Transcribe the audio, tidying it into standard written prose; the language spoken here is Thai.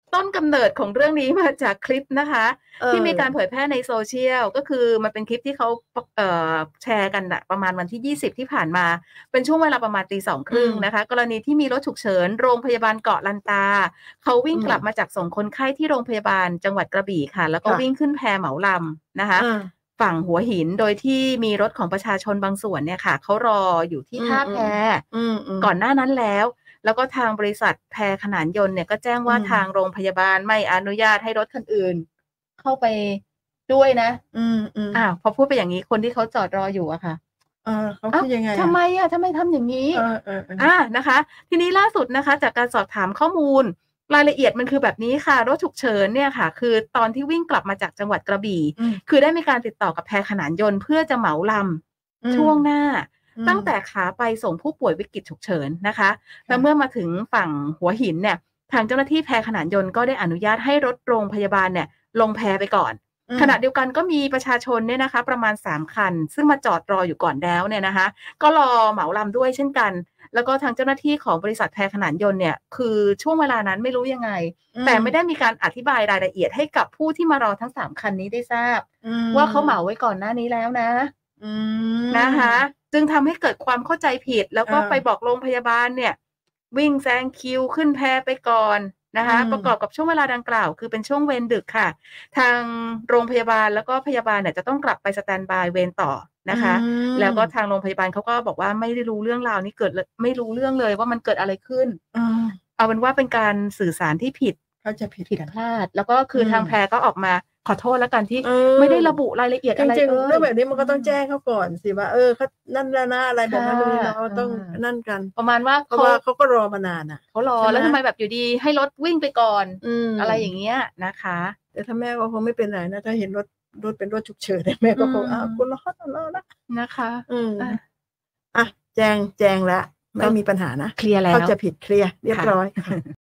ต้นกำเนิดของเรื่องนี้มาจากคลิปนะคะเอที่มีอการเผยแพร่ใน Social ก็คือมันเป็นคลิปที่เขาแชร์กันน่ะประมาณวันที่20ที่ผ่านมาเป็นช่วงเวลาประมาณตี2คอืมรึ่งนะคะกรณีที่มีรถฉุกเฉินโรงพยาบาลเกาะลันตาเขาวิ่งอืมกลับมาจากส่งคนไข้ที่โรงพยาบาลจังหวัดกระบี่ค่ะแล้วก็ค่ะวิ่งขึ้นแพเหมาลำนะคะอาฝั่งหัวหินโดยที่มีรถของประชาชนบางส่วนเนี่ยค่ะเขารออยู่ที่อืท่าแพมๆอืมๆก่อนหน้านั้นแล้ว แล้วก็ทางบริษัทแพขนานยนต์เนี่ยก็แจ้งอืมว่าทางโรงพยาบาลไม่อนุญาตให้รถคันอื่นเข้าไปด้วยนะอืมอ้าวพอพูดไปอย่างงี้คนที่เขาจอดรออยู่อะค่ะเออเขาอ้าวคิดยังไงอะทำไมอะทำไมทำอย่างงี้เออๆๆนะคะทีนี้ล่าสุดนะคะจากการสอบถามข้อมูลรายละเอียดมันคือแบบนี้ค่ะรถฉุกเฉินเนี่ยค่ะคือตอนที่วิ่งกลับมาจากจังหวัดกระบี่อืมคือได้มีการติดต่อกับแพขนานยนต์เพื่อจะเหมาลอืำมช่วงหน้าอืมตั้งแต่ขาไปส่งผู้ป่วยวิกฤตฉุกเฉินนะคะแล้วเมื่อค่ะมาถึงฝั่งหัวหินเนี่ยทางเจ้าหน้าที่แพขนานยนต์ก็ได้อนุญาตให้รถโรงพยาบาลเนี่ยลงแพไปก่อนอืมขณะเดียวกันก็มีประชาชนเนี่ยนะคะประมาณ3คันซึ่งมาจอดรออยู่ก่อนแล้วเนี่ยนะคะ ก็รอเหมาลำด้วยเช่นกัน แล้วก็ทางเจ้าหน้าที่ของบริษัทแพขนานยนต์เนี่ยคือช่วงเวลานั้นไม่รู้ยังไงอืมแต่ไม่ได้มีการอธิบายรายละเอียดให้กับผู้ที่มารอทั้ง3คันนี้ได้ทราบอืว่าเขาเหมามไว้ก่อนหน้านี้แล้วนะอืนะคะมจึงทำให้เกิดความเข้าใจผิดแล้วก็ไปอาบอกโรงพยาบาลเนี่ยวิ่งแซงคิวขึ้นแพไปก่อนนะอืคะมประกอบกับช่วงเวลาดังกล่าวคือเป็นช่วงเวรดึกค่ะทางโรงพยาบาลแล้วก็พยาบาลเนี่ยจะต้องกลับไปสแตนด์บายเวรต่ออืนะคะ แล้วก็ทางมโรงพยาบาลเขาก็บอกว่าไม่ได้รู้เรื่องราวนี้เกิดลไม่รู้เรื่องเลยว่ามันเกิดอะไรขึ้นเออเอาเป็นว่าเป็นการสื่อสารที่ผิดเข้าใจผิดกันพลาดแล้วก็คือทาอืมงแพก็ออกมาขอโทษแล้วกันที่เอไม่ได้ระอบุรายละเอียดจริงๆอะไรเอยเรื่องแบบนี้มันอืมก็ต้องแจ้งเขาก่อนสิว่าเขานั่นแล้วนะอะไรแบบค่ะนั้นแบบนี้เนาะอาต้องนั่นกันประมาณว่าเพราะว่าเขาก็รอมานานอะเขารอใช่ไหมแล้วทำไมแบบอยู่ดีให้รถวิ่งไปก่อนอือะไรอย่างมเงี้ยนะคะแต่ถ้าแม่ก็คงไม่เป็นไรนะถ้าเห็นรถเป็นรถฉุกเฉินเนี่ยแม่อืก็คงคุณรมรอนะนะคะอืมอาอะแจ้งแล้วไม่ก็มีปัญหานะเคลียร์แล้วเข้าใจผิดเคลียร์เรียบค่ะร้อยค่ะ